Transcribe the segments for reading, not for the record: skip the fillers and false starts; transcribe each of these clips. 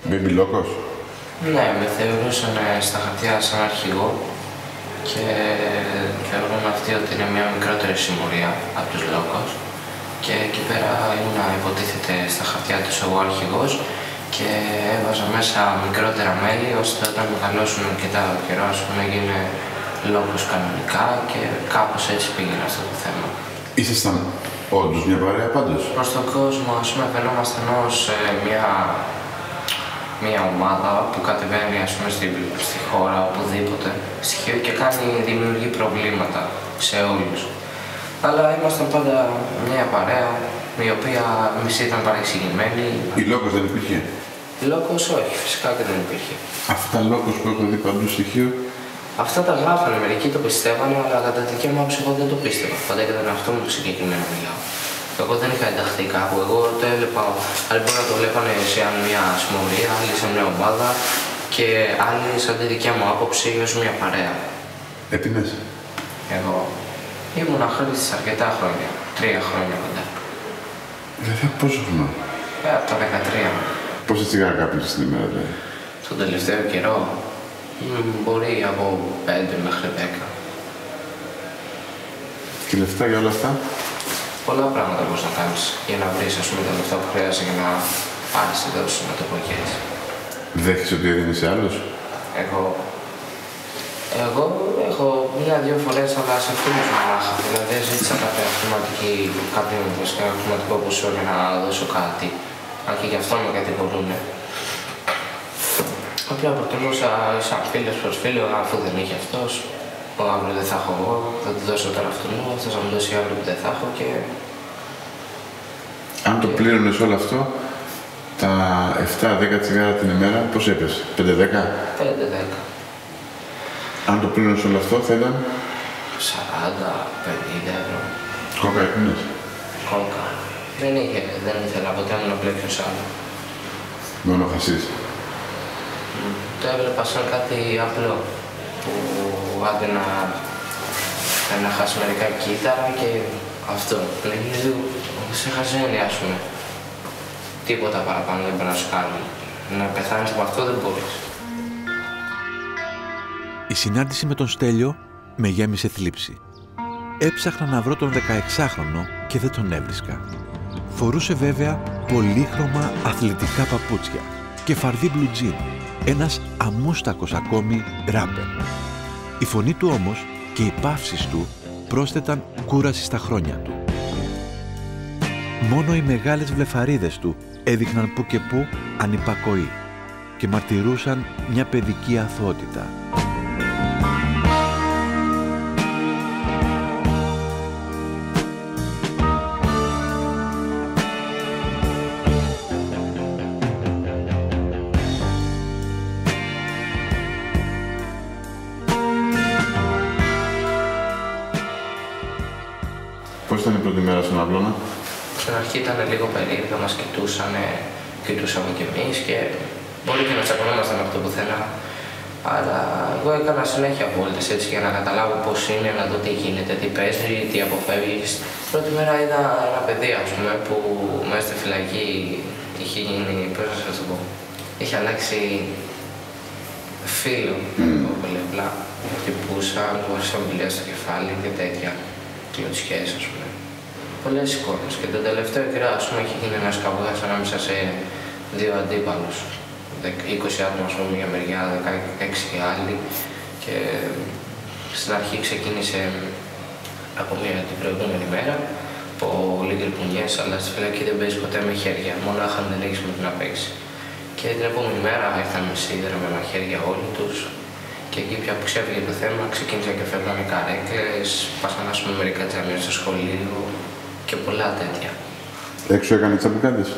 Baby Locos. Ναι, με θεωρούσαν στα χαρτιά σαν αρχηγό και θεωρούν αυτοί ότι είναι μια μικρότερη συμμορία από τους Locos. Και εκεί πέρα ήμουν υποτίθεται στα χαρτιά τους εγώ αρχηγός και έβαζα μέσα μικρότερα μέλη ώστε όταν μεγαλώσουν αρκετά καιρό, ας πούμε, γίνε Locos κανονικά και κάπως έτσι πήγαινε αυτό το θέμα. Ήσασταν όντως μια παρέα πάντως? Προς τον κόσμο, ας πούμε, φαινόμασταν ως μια ομάδα που κατεβαίνει, ας πούμε, στη χώρα, οπουδήποτε, στοιχείο και δημιουργεί προβλήματα σε όλους. Αλλά ήμασταν πάντα μια παρέα, η οποία εμείς ήταν παρεξηγημένοι. Η Locos δεν υπήρχε? Η Locos όχι, φυσικά και δεν υπήρχε. Αυτά Locos που έχω δει παντού στοιχείο. Αυτά τα γράφανε, μερικοί το πιστεύανε, αλλά κατά τη δική μου άποψη εγώ δεν το πίστευα. Πάντα και τον εαυτό μου το συγκεκριμένο μιλάω. Εγώ δεν είχα ενταχθεί κάπου, εγώ το έβλεπα. Άλλοι μπορεί να το βλέπανε σε μια συμμορία, άλλοι σε μια ομάδα και άλλοι, σαν τη δικιά μου άποψη, ως μια παρέα. Έπινες? Εγώ ήμουν χρήστης αρκετά χρόνια, 3 χρόνια κοντά. Δηλαδή από πόσο χρόνο? Από τα 13. Πόσα τσιγάρα κάπνισες την ημέρα, δηλαδή? Τον τελευταίο καιρό μπορεί από 5 μέχρι 10. Και λεφτά για όλα αυτά? Πολλά πράγματα μπορείς να κάνεις για να βρεις, ας πούμε, τα λεφτά που χρειάζεται για να πάρεις τη δόση, να το πω και έτσι. Δέχεσαι ότι έδινες σε άλλους? Εγώ έχω 1-2 φορές, αλλά σε φίλους μου μονάχα. Δηλαδή ζήτησα κάποιο χρηματικό ποσό για να δώσω κάτι. Αν και γι' αυτό με κατηγορούνε. Απλά προτιμούσα σαν φίλος προς φίλο, αφού δεν είχε αυτός. Αύριο δεν θα έχω εγώ, θα του δώσω τώρα αυτόν μου, αυτός θα μου δώσει αύριο που δεν θα έχω και... Αν το πλήρωνες όλο αυτό, τα 7-10 τσιγάρα την ημέρα, πώς έπεσε, 5-10? 5-10. Αν το πλήρωνες όλο αυτό, θα ήταν 40-50 ευρώ. Κόκα έπινες? Κόκα. Δεν ήθελα ποτέ να μπλέξω σ' άλλο. Μόνο χασίς? Το έβλεπα σαν κάτι απλό, που άντε να χάσει μερικά κύτταρα και αυτό. Λέγει σε χαζένει, ας πούμε. Τίποτα παραπάνω δεν μπορεί να σου κάνει. Να πεθάνεις από αυτό δεν μπορείς. Η συνάντηση με τον Στέλιο με γέμισε θλίψη. Έψαχνα να βρω τον 16χρονο και δεν τον έβρισκα. Φορούσε βέβαια πολύχρωμα αθλητικά παπούτσια και φαρδί μπλουτζίν, ένας αμούστακος ακόμη ράπερ. Η φωνή του όμως και οι παύσεις του πρόσθεταν κούραση στα χρόνια του. Μόνο οι μεγάλες βλεφαρίδες του έδειχναν που και που ανυπακοή και μαρτυρούσαν μια παιδική αθωότητα. Πώς ήταν η πρώτη μέρα στον Αυλώνα? Στην αρχή ήταν λίγο περίεργα, μας κοιτούσαμε κι εμείς και μπορεί και να τσακωνόμασταν από το πουθενά. Αλλά εγώ έκανα συνέχεια βόλτες έτσι για να καταλάβω πώς είναι, να δω τι γίνεται, τι παίζει, τι αποφεύγεις. Πρώτη μέρα είδα ένα παιδί, ας πούμε, που μέσα στη φυλακή είχε γίνει, πώς να σας το πω, είχε αλλάξει φίλο, πολύ απλά. Χτυπούσαν, του βάζαν μπηλιά στο κεφάλι και τέτοια κλωτσιές, ας πούμε. Πολλές εικόνες και τον τελευταίο καιρό, ας πούμε, έχει γίνει ένας καβγάς ανάμεσα σε 2 αντίπαλους. 20 άτομα, ας πούμε, μια μεριά, 16 άλλοι. Και στην αρχή ξεκίνησε από την προηγούμενη μέρα, πολύ γκρυπουνιές, αλλά στη φυλακή δεν παίζει ποτέ με χέρια, μονάχα αν δεν έχεις με την να παίξει. Και την επόμενη μέρα ήρθαν με σίδερα, με μαχαίρια όλοι τους. Και εκεί πια που ξέφυγε το θέμα, ξεκίνησαν και φεύγανε καρέκλες, πάσαν, ας πούμε, μερικά τζαμιά στο σχολείο και πολλά τέτοια. Έξω έκανε τσαμπουκάδες?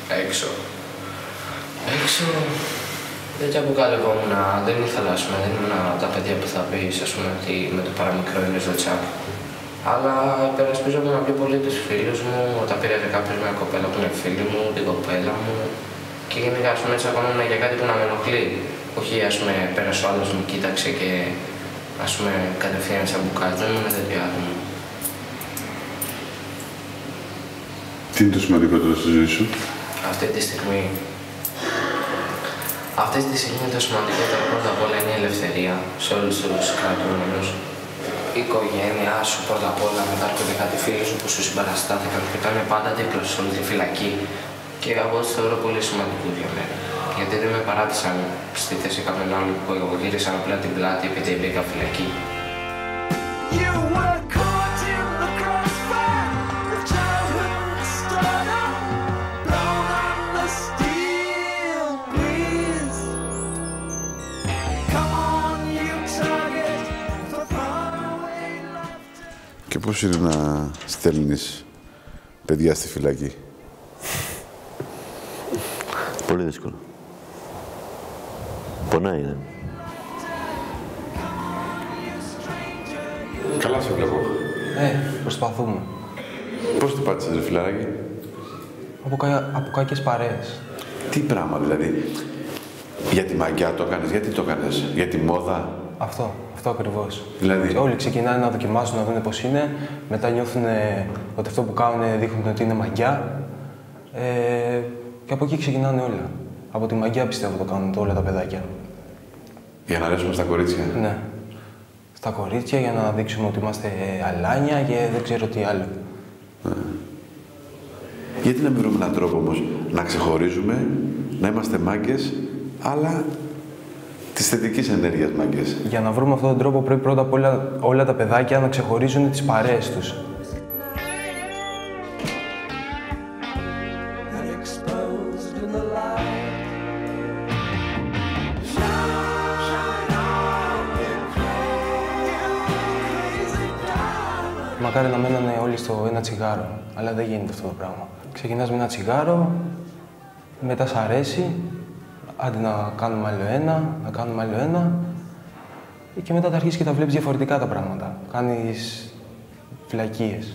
Έξω δεν τσαμπουκάλευόμουν, δεν ήθελα, ας πούμε, δεν ήμουν τα παιδιά που θα πεις, ας πούμε, ότι με το παραμικρό είναι ζωτσάκι. Αλλά υπερασπίζομαι πιο πολύ τους φίλους μου, όταν πήρε κάποιος μια κοπέλα που είναι φίλη μου, την κοπέλα μου. Και γενικά, ας πούμε, τσακωνόμουν για κάτι που να με ενοχλεί. Όχι, ας πούμε, πέρασε ο άλλος μου, κοίταξε και, ας πούμε, κατευθείαν τσαμπουκάδες. Δεν ήμουν τέτοιο άτομο. Τι είναι το σημαντικότερο στη ζωή σου? Αυτή τη στιγμή Αυτή τη στιγμή το σημαντικότερο πρώτα απ' όλα είναι η ελευθερία σε όλους τους κρατούμενους. Η οικογένειά σου πρώτα απ' όλα, μετά έρχονται κάτι φίλοι σου που σου συμπαραστάθηκαν και ήταν πάντα δίπλα σου σε όλη τη φυλακή. Και εγώ το θεωρώ πολύ σημαντικό για μένα. Γιατί δεν με παράτησαν στη θέση κάποιον άλλον που εγώ γύρισαν απλά την πλάτη επειδή μπήκα φυλακή. Και πώς είναι να στέλνεις παιδιά στη φυλακή? Πολύ δύσκολο. Πονάει, ναι. Καλά σε βλέπω. Προσπαθούμε. Πώς την πάτησες, ρε φιλαράκι? Από κακές παρέες. Τι πράγμα δηλαδή? Για τη μαγιά το έκανες, γιατί το έκανες? Για τη μόδα? Αυτό ακριβώς. Δηλαδή? Όλοι ξεκινάνε να δοκιμάσουν, να δουν πώς είναι. Μετά νιώθουν ότι αυτό που κάνουν δείχνουν ότι είναι μαγιά. Και από εκεί ξεκινάνε όλα. Από τη μαγιά πιστεύω το κάνουν όλα τα παιδάκια. Για να αρέσουμε στα κορίτσια. Ναι. Στα κορίτσια για να δείξουμε ότι είμαστε αλάνια και δεν ξέρω τι άλλο. Γιατί να μην βρούμε έναν τρόπο όμως να ξεχωρίζουμε, να είμαστε μάγκες, αλλά της θετικής ενέργειας μάγκες? Για να βρούμε αυτόν τον τρόπο πρέπει πρώτα απ' όλα τα παιδάκια να ξεχωρίζουν τις παρέες τους. Μακάρι να μένανε όλοι στο ένα τσιγάρο, αλλά δεν γίνεται αυτό το πράγμα. Ξεκινάς με ένα τσιγάρο, μετά σ' αρέσει, άντε να κάνουμε άλλο ένα, και μετά θα αρχίσεις και τα βλέπεις διαφορετικά τα πράγματα. Κάνεις φυλακίες.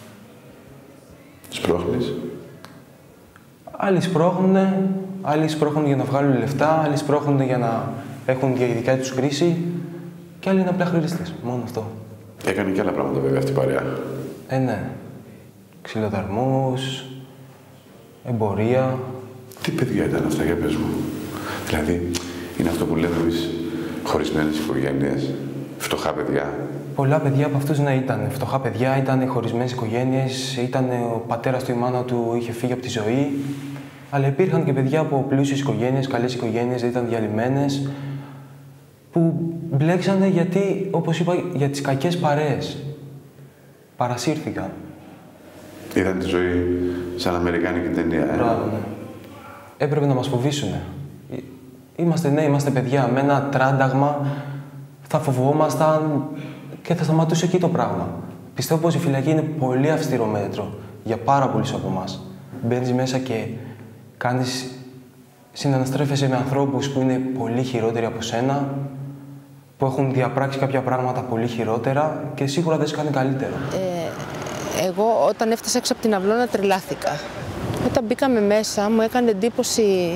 Σπρώχνεις? Άλλοι σπρώχνουν για να βγάλουν λεφτά, άλλοι σπρώχνουν για να έχουν για ειδικά τους χρήση και άλλοι είναι απλά χρήστες, μόνο αυτό. Έκανε και άλλα πράγματα βέβαια αυτή η παρέα. Ναι. Ξυλοδαρμούς, εμπορία. Τι παιδιά ήταν αυτά, για πες μου? Δηλαδή, είναι αυτό που λέμε εμείς, χωρισμένες οικογένειες, φτωχά παιδιά? Πολλά παιδιά από αυτούς να ήταν φτωχά παιδιά, ήταν χωρισμένες οικογένειες, ήταν ο πατέρας του, η μάνα του είχε φύγει από τη ζωή. Αλλά υπήρχαν και παιδιά από πλούσιες οικογένειες, καλές οικογένειες, δεν ήταν διαλυμένες, που μπλέξανε γιατί, όπως είπα, για τις κακές παρέες. Παρασύρθηκαν. Είδαν τη ζωή σαν αμερικάνικη ταινία, Μπράβο, ναι. Έπρεπε να μας φοβήσουνε. Είμαστε παιδιά. Με ένα τράνταγμα θα φοβόμασταν και θα σταματούσε εκεί το πράγμα. Πιστεύω πως η φυλακή είναι πολύ αυστηρό μέτρο για πάρα πολλούς από εμάς. Μπαίνεις μέσα και συναναστρέφεσαι με ανθρώπους που είναι πολύ χειρότεροι από σένα, που έχουν διαπράξει κάποια πράγματα πολύ χειρότερα και σίγουρα δεν σε κάνει καλύτερο. Εγώ όταν έφτασα έξω από την αυλώνα τρελάθηκα. Όταν μπήκαμε μέσα μου έκανε εντύπωση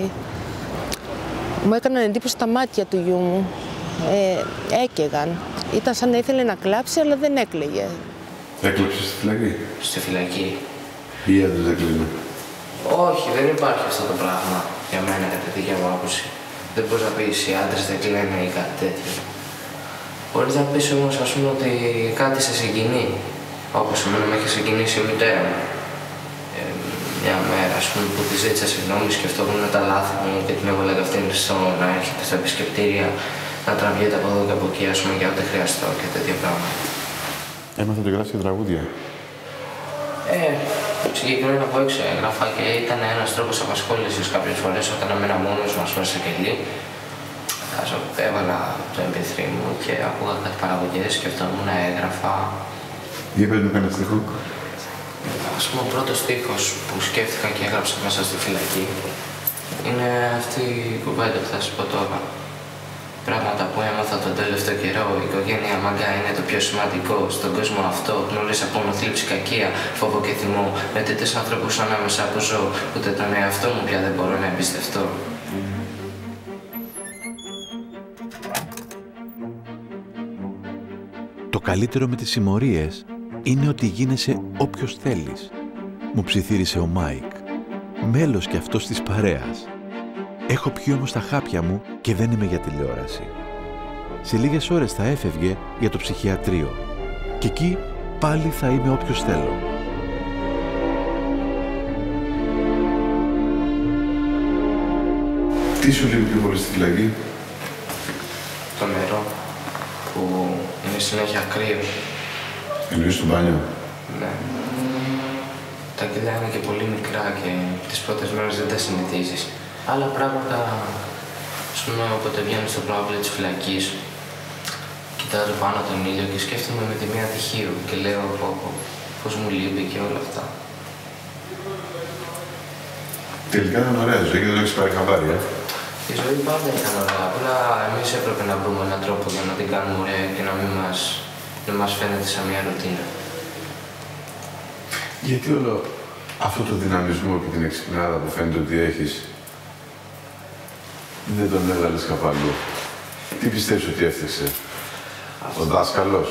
τα μάτια του γιού μου. Έκαιγαν. Ήταν σαν να ήθελε να κλάψει αλλά δεν έκλαιγε. Έκλαψε στη φυλακή? Στη φυλακή. Ή άντρες έκλαιγαν? Όχι, δεν υπάρχει αυτό το πράγμα για μένα κατά τη δικιά μου άποψη. Δεν μπορείς να πεις οι άντρες δεν κλαίνε ή κάτι τέτοιο. Μπορείς να πεις όμως ας πούμε ότι κάτι σε συγκινεί. Όπως εμένα με έχει συγκινήσει η μητέρα μου. Μια μέρα ας πούμε, που τη ζήτησα συγγνώμη, σκεφτόμουν τα λάθη μου και την έβαλα αυτήν να έρχεται στα επισκεπτήρια, να τραβιέται από εδώ και από εκεί ας πούμε, για ό,τι χρειαστώ και τέτοια πράγματα. Έμαθα ότι γράφει και τραγούδια. Συγκεκριμένα από έξω έγραφα και ήταν ένας τρόπος απασχόλησης κάποιες φορές όταν έμενα μόνος μου, ας πούμε, σε κελί. Έβαλα το MP3 μου και ακούγα κάτι παραγωγές, σκεφτόμουν, έγραφα. Για πες μου κανένα στίχο. Ας πούμε, ο πρώτος στίχος που σκέφτηκα και έγραψα μέσα στη φυλακή είναι αυτή η κουβέντα που θα σας πω τώρα. Πράγματα που έμαθα τον τελευταίο καιρό. Η οικογένεια μαγκά είναι το πιο σημαντικό. Στον κόσμο αυτό γνώρισα πόνο, θλίψη, κακία, φόβο και θυμό. Με τέτοιους άνθρωπους ανάμεσα που ζω, ούτε τον εαυτό μου πια δεν μπορώ να εμπιστευτώ. Το καλύτερο με τις συμμορίες είναι ότι γίνεσαι όποιος θέλεις. Μου ψιθύρισε ο Μάικ, μέλος κι αυτός της παρέας. Έχω πιει όμως τα χάπια μου και δεν είμαι για τηλεόραση. Σε λίγες ώρες θα έφευγε για το ψυχιατρίο και εκεί πάλι θα είμαι όποιος θέλω. Τι σου λέει πιο πολύ στη φυλακή? Το νερό που είναι συνέχεια κρύο. Εννοείς στο μπάνιο? Ναι. Τα κιλά είναι και πολύ μικρά και τις πρώτες μέρες δεν τα συνηθίζεις. Άλλα πράγματα, ας πούμε, όποτε βγαίνω στο προάβλιο της φυλακής, κοιτάζω πάνω τον ήλιο και σκέφτομαι με τη μία τυχείου και λέω πώς μου λείπει και όλα αυτά. Τελικά ήταν ωραία ζωή και δεν έχεις πάρει χαμπάρι, Η ζωή πάντα ήταν ωραία, απλά εμείς έπρεπε να βρούμε έναν τρόπο για να την κάνουμε ωραία και να μην μας φαίνεται σαν μια ρουτίνα. Γιατί όλο αυτό το δυναμισμό και την εξυπνάδα που φαίνεται ότι έχεις δεν τον έβγαλες κάπου αλλού? Τι πιστεύεις ότι έφτιαξε ο δάσκαλος?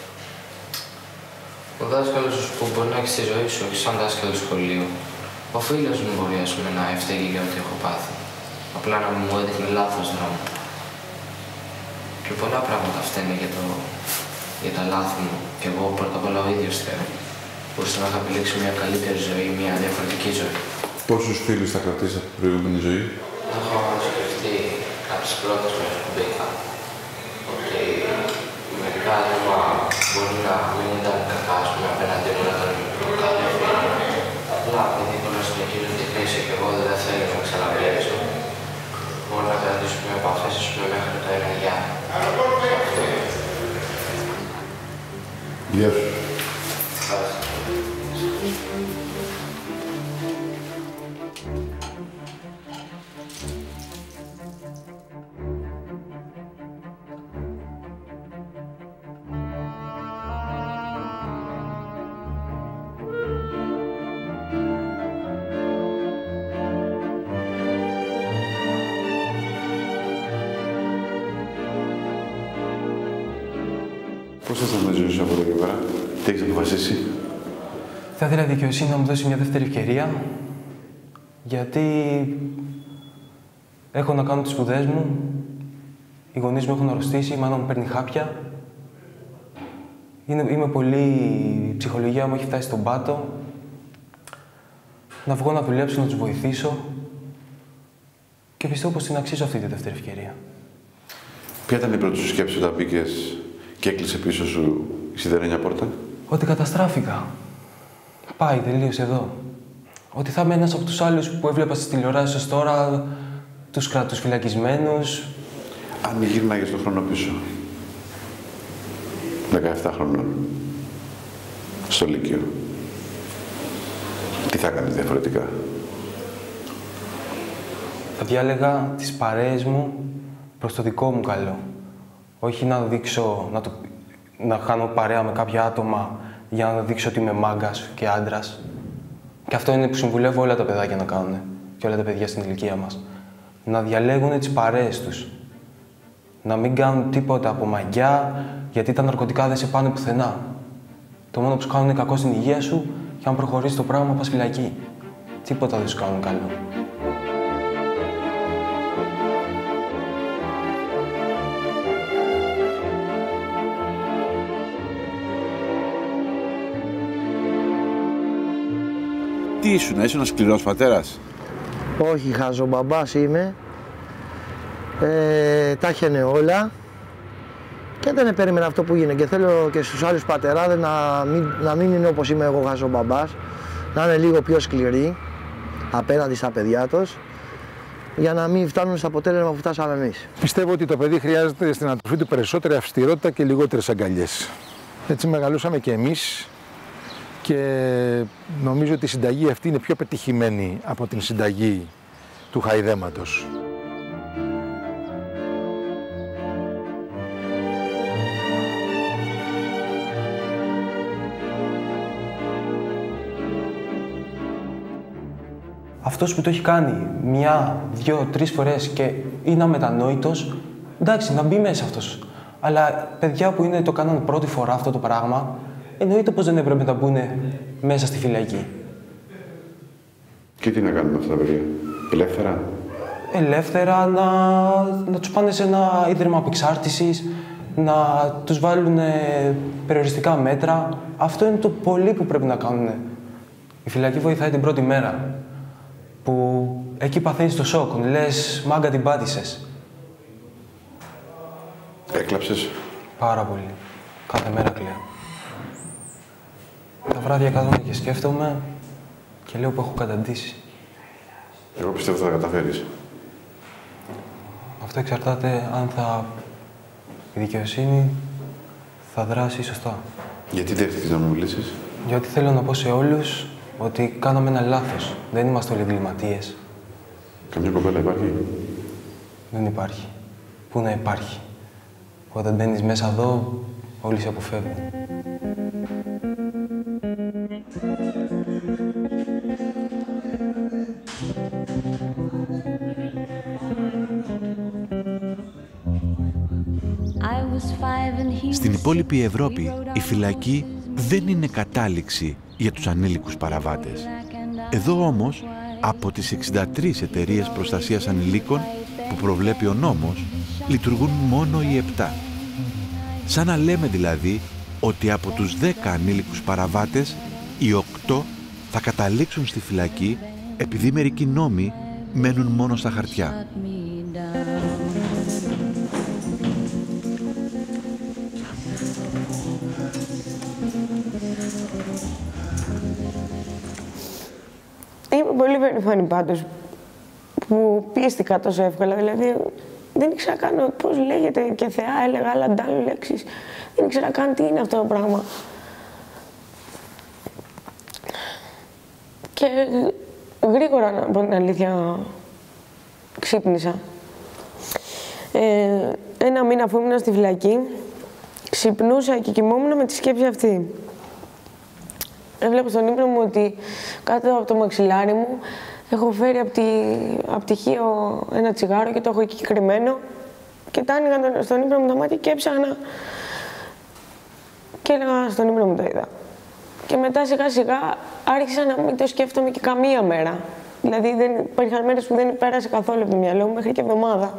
Ο δάσκαλος που μπορεί να έχει στη ζωή σου, όχι σαν δάσκαλο σχολείου. Ο φίλος μου μπορεί να έφταιγε για ό,τι έχω πάθει. Απλά να μου έδειχνε λάθος δρόμο. Και πολλά πράγματα φταίνε για τα λάθη μου. Και εγώ πρώτα απ' όλα ο ίδιος θέλω. Μπορούσα να είχα επιλέξει μια καλύτερη ζωή, μια διαφορετική ζωή. Πόσους φίλους θα κρατήσεις από την προηγούμενη ζωή? Έχω σκεφτεί κάποιες πρώτες μέρες που μπήκα ότι μερικά άτομα μπορεί να μην ήταν κακά, ας πούμε, απέναντι μου να τον προκαλέσουν. Απλά επειδή μπορεί να συνεχίζουν τη κρίση και εγώ δεν θέλω να ξαναβλέψω, μπορώ να κρατήσουμε επαφές, ας πούμε, μέχρι το 1 γεια. Γεια σου. Πώς θα σταματήσει η ζωή σου από εδώ και πέρα? Τι έχεις αποφασίσει? Θα ήθελα η δικαιοσύνη να μου δώσει μια δεύτερη ευκαιρία, γιατί έχω να κάνω τις σπουδές μου, οι γονείς μου έχουν αρρωστήσει, η μάνα μου παίρνει χάπια. Είμαι πολύ... η ψυχολογία μου έχει φτάσει στον πάτο. Να βγω να δουλέψω, να τους βοηθήσω και πιστεύω πως την αξίζω αυτή τη δεύτερη ευκαιρία. Ποια ήταν η πρώτη σου σκέψη όταν μπήκες και έκλεισε πίσω σου η σιδερένια πόρτα? Ότι καταστράφηκα. Πάει, τελείωσε εδώ. Ότι θα είμαι ένας από τους άλλους που έβλεπα στις τηλεοράσεις ως τώρα, τους κρατούς φυλακισμένους. Αν γύρναγες τον χρόνο πίσω, 17 χρονών, στο Λύκειο, τι θα κάνεις διαφορετικά? Θα διάλεγα τις παρέες μου προς το δικό μου καλό. Όχι να δείξω, να κάνω παρέα με κάποια άτομα για να δείξω ότι είμαι μάγκας και άντρας. Και αυτό είναι που συμβουλεύω όλα τα παιδάκια να κάνουν και όλα τα παιδιά στην ηλικία μας. Να διαλέγουν τις παρέες τους. Να μην κάνουν τίποτα από μαγιά, γιατί τα ναρκωτικά δεν σε πάνε πουθενά. Το μόνο που σου κάνουν είναι κακό στην υγεία σου και αν προχωρήσει το πράγμα πας φυλακή. Τίποτα δεν σου κάνουν καλό. Τι ήσουν, ήσουν ένας σκληρός πατέρας? Όχι, χαζομπαμπάς είμαι. Τα έχαινε όλα και δεν περίμενα αυτό που γίνεται. Και θέλω και στους άλλους πατεράδες να μην είναι όπως είμαι εγώ χαζομπαμπάς, να είναι λίγο πιο σκληροί απέναντι στα παιδιά τους, για να μην φτάνουν στο αποτέλεσμα που φτάσαμε εμείς. Πιστεύω ότι το παιδί χρειάζεται στην ανατροφή του περισσότερη αυστηρότητα και λιγότερες αγκαλιές. Έτσι μεγαλώσαμε και εμείς και νομίζω ότι η συνταγή αυτή είναι πιο πετυχημένη από την συνταγή του χαϊδέματος. Αυτός που το έχει κάνει 1, 2, 3 φορές και είναι αμετανόητος, εντάξει, να μπει μέσα αυτός. Αλλά παιδιά που το κάνανε πρώτη φορά αυτό το πράγμα, εννοείται πως δεν έπρεπε να μπουν μέσα στη φυλακή. Και τι να κάνουμε αυτά τα παιδιά, ελεύθερα? ελεύθερα, να τους πάνε σε ένα ίδρυμα απεξάρτησης, να τους βάλουν περιοριστικά μέτρα. Αυτό είναι το πολύ που πρέπει να κάνουν. Η φυλακή βοηθάει την πρώτη μέρα, που εκεί παθαίνεις το σοκ, λες μάγκα την πάτησες. Έκλαψες? Πάρα πολύ. Κάθε μέρα κλαίω. Τα βράδια κάθομαι και σκέφτομαι και λέω που έχω καταντήσει. Εγώ πιστεύω ότι θα τα καταφέρεις. Αυτό εξαρτάται αν η δικαιοσύνη θα δράσει σωστά. Γιατί δέχτηκες να μου μιλήσεις? Γιατί θέλω να πω σε όλους ότι κάναμε ένα λάθος. Δεν είμαστε όλοι εγκληματίες. Καμιά κοπέλα υπάρχει? Δεν υπάρχει. Πού να υπάρχει. Όταν μπαίνεις μέσα εδώ, όλοι σε αποφεύγουν. Στην υπόλοιπη Ευρώπη, η φυλακή δεν είναι κατάληξη για τους ανήλικους παραβάτες. Εδώ όμως, από τις 63 εταιρείες προστασίας ανηλίκων που προβλέπει ο νόμος, λειτουργούν μόνο οι 7. Σαν να λέμε δηλαδή ότι από τους 10 ανήλικους παραβάτες, οι 8 θα καταλήξουν στη φυλακή επειδή μερικοί νόμοι μένουν μόνο στα χαρτιά. Είμαι πολύ περήφανη πάντως που πίστηκα τόσο εύκολα. Δηλαδή, δεν ήξερα καν πώς λέγεται και θεά, έλεγα άλλα ντάλλου λέξεις. Δεν ήξερα καν τι είναι αυτό το πράγμα. Και γρήγορα, να πω την αλήθεια, ξύπνησα. Ένα μήνα αφού ήμουν στη φυλακή, ξυπνούσα και κοιμόμουν με τη σκέψη αυτή. Έβλεπα στον ύπνο μου ότι κάτω από το μαξιλάρι μου έχω φέρει από τυχείο ένα τσιγάρο και το έχω εκεί κρυμμένο και τα άνοιγα στον ύπνο μου τα μάτια και έψαχνα και έλεγα στον ύπνο μου το είδα. Και μετά σιγά σιγά άρχισα να μην το σκέφτομαι και καμία μέρα. Δηλαδή υπήρχαν μέρες που δεν πέρασε καθόλου από το μυαλό μου μέχρι και εβδομάδα.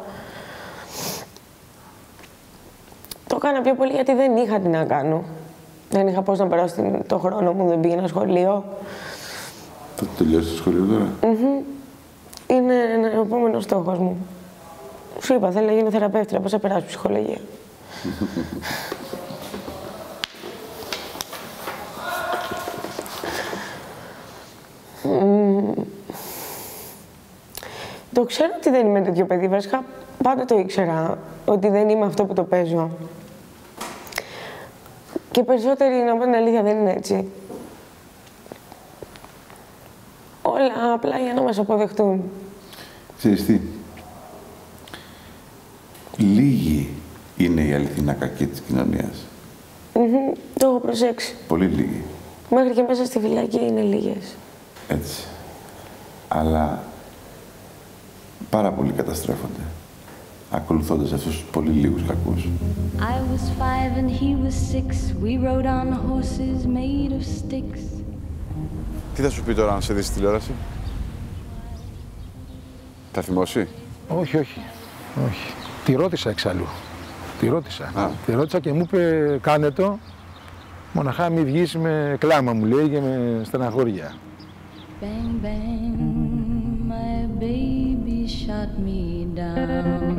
Το έκανα πιο πολύ γιατί δεν είχα τι να κάνω. Δεν είχα πώς να περάσω το χρόνο μου, δεν πήγαινα σχολείο. Θα τελειώσει το σχολείο τώρα? Είναι ο επόμενος στόχος μου. Σου είπα, θέλω να γίνω θεραπεύτρια, πώς θα περάσω ψυχολογία. Το ξέρω ότι δεν είμαι τέτοιο παιδί, βασικά πάντα το ήξερα ότι δεν είμαι αυτό που το παίζω. Και περισσότεροι, να πω την αλήθεια, δεν είναι έτσι. Όλα απλά για να μας αποδεχτούν. Ξέρεις τι, λίγοι είναι οι αληθινά κακοί της κοινωνίας. Το έχω προσέξει. Πολύ λίγοι. Μέχρι και μέσα στη φυλακή είναι λίγες. Έτσι. Αλλά πάρα πολλοί καταστρέφονται, ακολουθώντας αυτούς τους πολύ λίγους κακούς. I was 5 and he was 6. We rode on horses made of sticks. Τι θα σου πει τώρα αν σε δεις στη τηλεόραση? Θα θυμώσει? Όχι, όχι. Όχι. Τη ρώτησα εξάλλου. Τη ρώτησα και μου είπε κάνε το. Μοναχά μη βγεις με κλάμα, μου λέει, και με στεναχώρια. Bang, bang, my baby shot me down.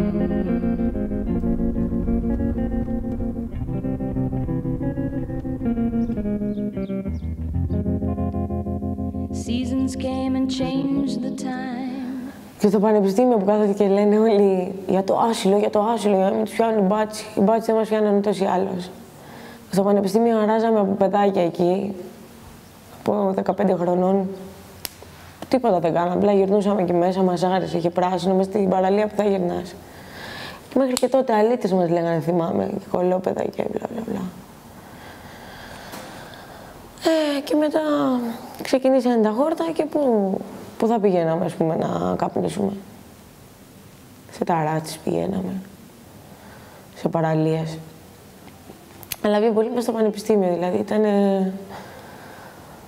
Seasons came and changed the time. Και στο πανεπιστήμιο που κάθονται και λένε όλοι για το άσυλο, για να μην τους πιάνουν οι μπάτσι. Οι μπάτσι δεν μας πιάνουν ούτως ή άλλως. Στο πανεπιστήμιο αράζαμε από παιδάκια εκεί, από 15 χρονών. Τίποτα δεν κάναμε, απλά γυρνούσαμε εκεί μέσα, μας άρεσε, είχε πράσινο, μες στην παραλία που θα γυρνάς. Και μέχρι και τότε αλήτες μας λέγανε, θυμάμαι, και κολόπεδα και μπλα μπλα μπλα. Και μετά ξεκινήσανε τα χόρτα και πού θα πηγαίναμε, ας πούμε, να καπνίσουμε. Σε ταράτσες πηγαίναμε, σε παραλίες. Αλλά πιο πολύ μες στο πανεπιστήμιο, δηλαδή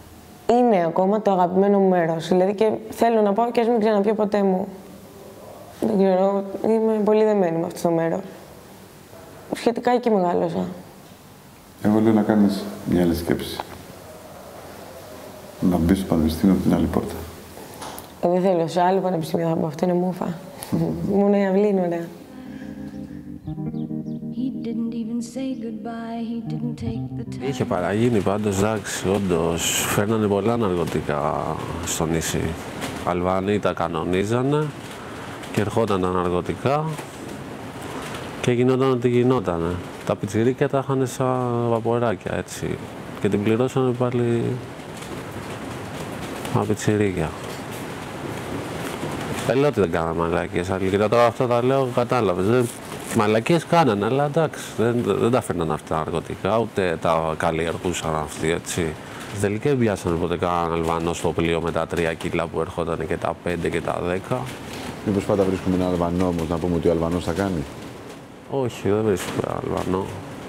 είναι ακόμα το αγαπημένο μου μέρος. Δηλαδή και θέλω να πάω και ας μην ξαναπιω ποτέ μου. Δεν ξέρω, είμαι πολύ δεμένη με αυτό το μέρος. Σχετικά εκεί μεγάλωσα. Εγώ λέω να κάνεις μια άλλη σκέψη. Να μπεις στο πανεπιστήμιο από την άλλη πόρτα. Δεν θέλω σε άλλο πανεπιστήμιο, από αυτό είναι μούφα. Μόνο η αυλή είναι ωραία. Είχε παραγίνει πάντως, εντάξει, όντως, φέρνανε πολλά ναρκωτικά στο νησί. Αλβανοί τα κανονίζανε και ερχόταν τα ναρκωτικά και γινόταν ό,τι γινότανε. Τα πιτσιρίκια τα είχαν σαν βαποράκια, έτσι, και την πληρώσανε πάλι με πιτσιρίκια. Δεν λέω ότι δεν κάνανε μαλακίες, αλήθεια, τώρα αυτά τα λέω, κατάλαβες. Μαλακίες κάνανε, αλλά εντάξει, δεν τα φέρναν αυτά τα ναρκωτικά, ούτε τα καλλιεργούσαν αυτοί, έτσι. Τελικά δεν πιάσανε ποτέ κανέναν Αλβανό στο πλοίο με τα 3 κιλά που ερχόταν και τα 5 και τα 10. Μήπως πάντα βρίσκουμε έναν Αλβανό όμως, να πούμε ότι ο Αλβανός θα κάνει. Όχι, δεν βρίσκουμε Αλβανό.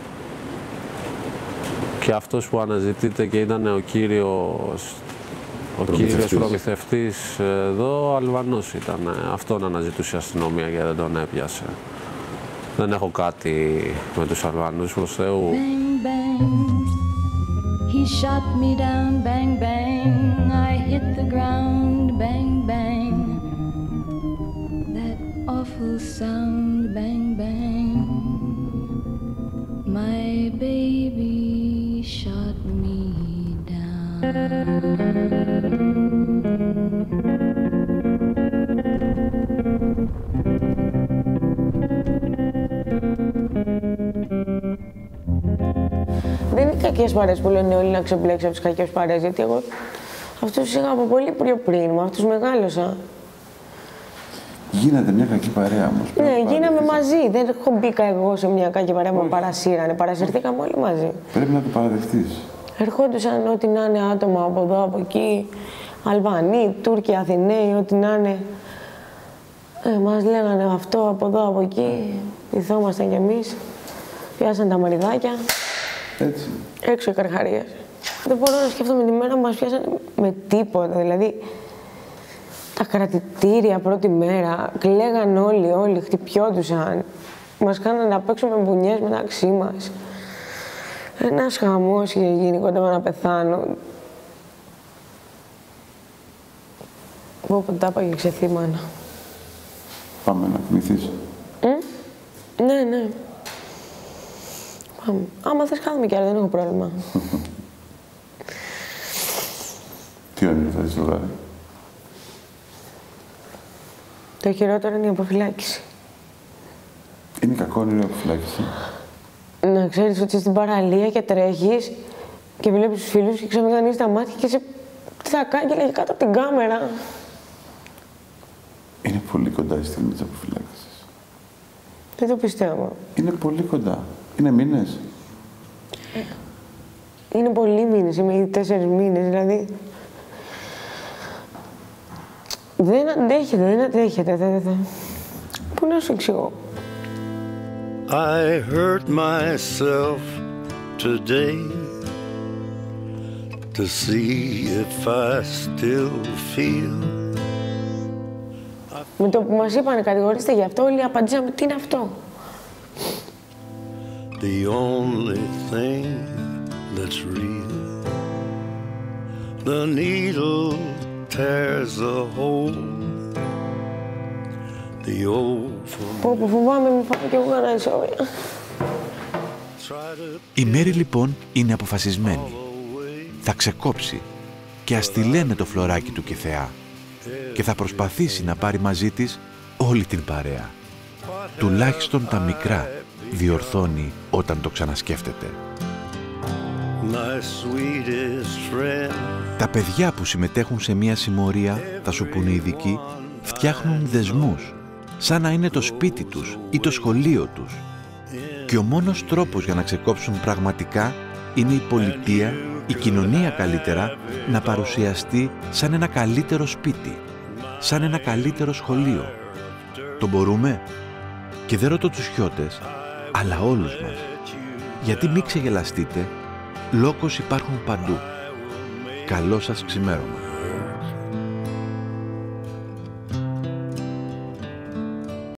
Και αυτός που αναζητείται και ήταν ο κύριος προμηθευτής εδώ, Αλβανός ήταν. Αυτόν αναζητούσε η αστυνομία και δεν τον έπιασε. Δεν έχω κάτι με τους Αλβανούς, προς Θεού. Bang, bang. He shot me down, bang, bang. I hit the ground, bang, bang. That awful sound, bang, bang. My baby shot me down. Δεν είναι κακές παρέες που λένε όλοι να ξεμπλέξει από τις κακές παρέες, γιατί εγώ αυτούς είχα από πολύ πιο πριν, με αυτούς μεγάλωσα. Γίνατε μια κακή παρέα όμως. Ναι, γίναμε μαζί. Δεν έχω μπήκα εγώ σε μια κακή παρέα που με παρασύρανε. Παρασυρθήκαμε όλοι μαζί. Πρέπει να το παραδεχτείς. Ερχόντουσαν ό,τι να είναι άτομα από εδώ, από εκεί. Αλβανοί, Τούρκοι, Αθηναίοι, ό,τι να είναι. Μας λέγανε αυτό, από εδώ, από εκεί. Ηθόμασταν κι εμείς. Πιάσαν τα μαριδάκια. Έτσι. Έξω οι καρχαρίες. Δεν μπορώ να σκέφτομαι τη μέρα που μας πιάσανε με τίποτα. Δηλαδή, τα κρατητήρια πρώτη μέρα, κλαίγαν όλοι, χτυπιόντουσαν. Μας κάνανε να παίξουμε μπουνιές μεταξύ μας. Ένας χαμός είχε γίνει κοντά να πεθάνω. Όποτε τα έπαγε ξεθύμανα. Πάμε να κοιμηθείς. Ναι. Πάμε. Άμα θες κάθομαι κι άλλο, δεν έχω πρόβλημα. Τι όνειρο θα δεις το βράδυ? Το χειρότερο είναι η αποφυλάκηση. Είναι κακό όνειρο η αποφυλάκηση. Να ξέρεις ότι είσαι στην παραλία και τρέχεις και βλέπεις τους φίλους και ξαφνικά ανοίγεις τα μάτια και είσαι στα κάγκελα και κάτω από την κάμερα. Είναι πολύ κοντά η στιγμή της αποφυλάκησης. Δεν το πιστεύω. Είναι πολύ κοντά. Είναι μήνες. Είναι πολλοί μήνες, είμαι ήδη 4 μήνες, δηλαδή. Δεν αντέχεται. Πού να σου εξηγώ. I hurt myself today to see if I still feel. Με το που μας είπανε κατηγορήστε γι' αυτό, όλοι απαντήσαμε τι είναι αυτό. The only thing that's real. The needle tears a hole. The old Πω φοβάμαι, μην φάω κι εγώ κανένα ισόβια. Η Μέρη λοιπόν είναι αποφασισμένη. Θα ξεκόψει και ας τη λένε το φλωράκι του και θεά. Και θα προσπαθήσει να πάρει μαζί της όλη την παρέα. Τουλάχιστον τα μικρά διορθώνει όταν το ξανασκέφτεται. Τα παιδιά που συμμετέχουν σε μια συμμορία, θα σου πούνε οι ειδικοί, φτιάχνουν δεσμούς, σαν να είναι το σπίτι τους ή το σχολείο τους. Και ο μόνος τρόπος για να ξεκόψουν πραγματικά είναι η πολιτεία, η κοινωνία καλύτερα, να παρουσιαστεί σαν ένα καλύτερο σπίτι, σαν ένα καλύτερο σχολείο. Το μπορούμε? Και δεν ρωτώ τους χιώτες, αλλά όλους μας. Γιατί μην ξεγελαστείτε, λόγκος υπάρχουν παντού. Καλό σας ξημέρωμα.